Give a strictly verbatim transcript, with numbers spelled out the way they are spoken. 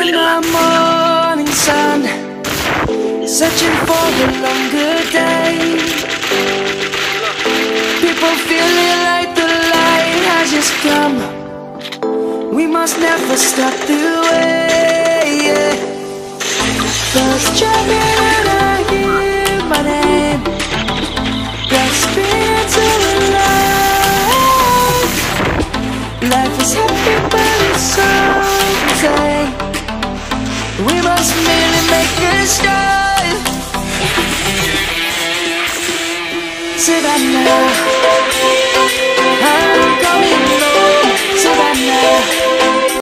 in the morning sun, searching for a longer day. People feeling like the light has just come. We must never stop the way, yeah. First champion and I hear my name, grasping into life. Life is happy but it's so insane. We must merely make a start. Savannah.